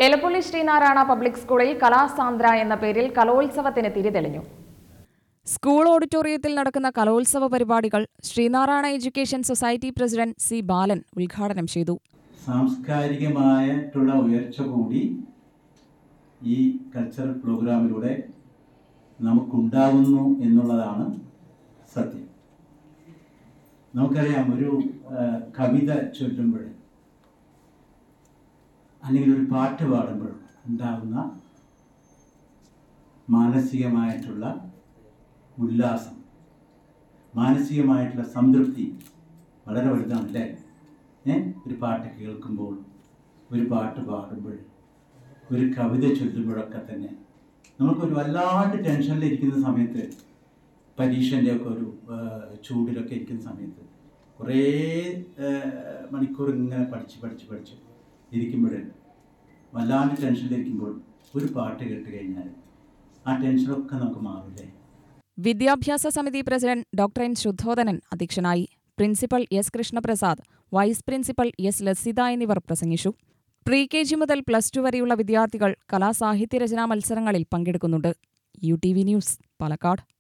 Elappully Sreenarayana public സ്കൂളിൽ കലാസാന്ദ്ര എന്ന പേരിൽ കലോത്സവത്തിന് തിരിതെളിഞ്ഞു. സ്കൂൾ ഓഡിറ്റോറിയത്തിൽ നടക്കുന്ന കലോത്സവ പരിപാടികൾ Sreenarayana education society president C Balan ഉദ്ഘാടനം ചെയ്തു. സാംസ്കാരികമായിട്ടുള്ള ഉയർച്ച കൂടി ഈ കൾച്ചറൽ പ്രോഗ്രാമിലൂടെ നമുക്കുണ്ടാകുന്നു എന്നുള്ളതാണ് സത്യം. നമുക്കറിയാം, ഒരു കവിത ചൊല്ലുമ്പോൾ അല്ലെങ്കിൽ ഒരു പാട്ട് പാടുമ്പോൾ ഉണ്ടാകുന്ന മാനസികമായിട്ടുള്ള ഉല്ലാസം, മാനസികമായിട്ടുള്ള സംതൃപ്തി വളരെ വലുതാണല്ലേ. ഒരു പാട്ട് കേൾക്കുമ്പോൾ, ഒരു പാട്ട് പാടുമ്പോൾ, ഒരു കവിത ചൊല്ലുമ്പോഴൊക്കെ തന്നെ നമുക്കൊരു വല്ലാണ്ട് ടെൻഷനിലിരിക്കുന്ന സമയത്ത്, പരീക്ഷൻ്റെയൊക്കെ ഒരു ചൂടിലൊക്കെ ഇരിക്കുന്ന സമയത്ത് കുറേ മണിക്കൂർ ഇങ്ങനെ പഠിച്ച് ഇരിക്കുമ്പോൾ, വല്ലാണ്ട് ടെൻഷനിലിരിക്കുമ്പോൾ ഒരു പാട്ട് കേട്ട് കഴിഞ്ഞാൽ ആ ടെൻഷനൊക്കെ നമുക്ക് മാറില്ലേ. വിദ്യാഭ്യാസ സമിതി പ്രസിഡന്റ് ഡോക്ടർ എൻ ശുദ്ധോദനൻ അധ്യക്ഷനായി. Principal S Krishnaprasad, vice principal S Lasitha എന്നിവർ പ്രസംഗിച്ചു. പ്രീ-KG മുതൽ +2 വരെയുള്ള വിദ്യാർത്ഥികൾ കലാസാഹിത്യരചനാ മത്സരങ്ങളിൽ പങ്കെടുക്കുന്നുണ്ട്. UTV news, Palakkad.